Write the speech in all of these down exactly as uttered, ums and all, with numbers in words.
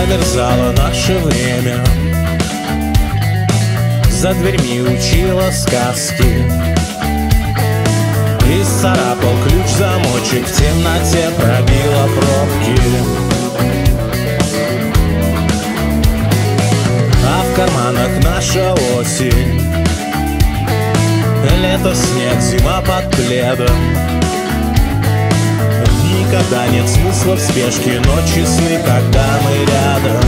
замерзало наше время, за дверьми учила сказки. Исцарапал ключ замочек, в темноте пробила пробки. А в карманах наша осень, лето, снег, зима под пледом. Никогда нет смысла в спешке, но честны, когда мы рядом.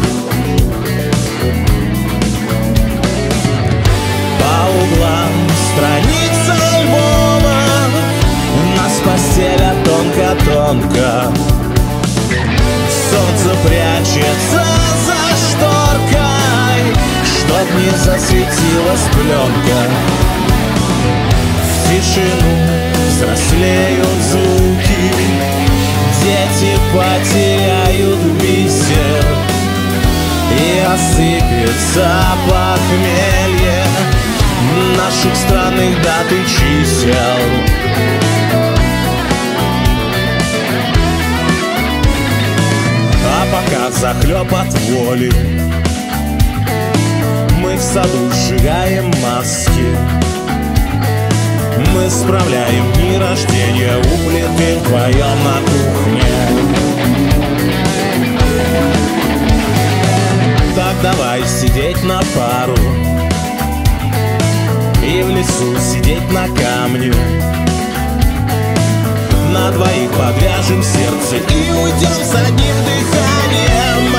По углам страниц альбома нас постеля тонко-тонко. Солнце прячется за шторкой, чтоб не засветилась пленка. В тишину взрослеют звуки, дети потеряют бисер, и осыпется похмелье наших странных дат и чисел. А пока захлеб от воли, мы в саду сжигаем маски. Мы справляем дни рождения у плиты вдвоем на кухне. Так давай сидеть на пару и в лесу сидеть на камне. На двоих подвяжем сердце и уйдем с одним дыханием.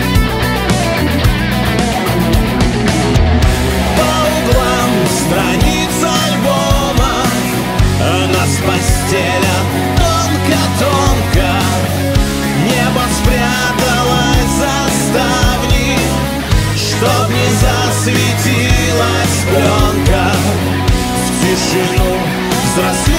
По углам страниц альбома нас постеля тонко-тонко. Небо спряталось за ставни, чтоб не засветилась пленка. В тишину взрослеют